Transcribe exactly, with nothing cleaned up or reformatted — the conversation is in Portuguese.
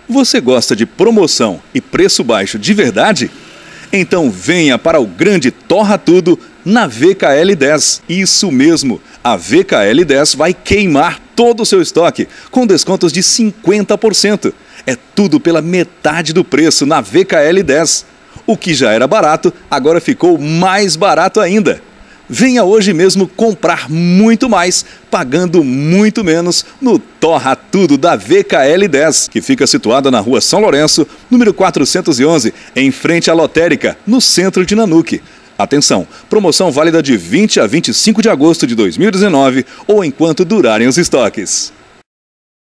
Você gosta de promoção e preço baixo de verdade? Então venha para o grande Torra Tudo na V K L dez. Isso mesmo, a V K L dez vai queimar todo o seu estoque com descontos de cinquenta por cento. É tudo pela metade do preço na V K L dez. O que já era barato, agora ficou mais barato ainda. Venha hoje mesmo comprar muito mais, pagando muito menos no Torra Tudo da V K L dez, que fica situada na rua São Lourenço, número quatrocentos e onze, em frente à lotérica, no centro de Nanuque. Atenção, promoção válida de vinte a vinte e cinco de agosto de dois mil e dezenove ou enquanto durarem os estoques.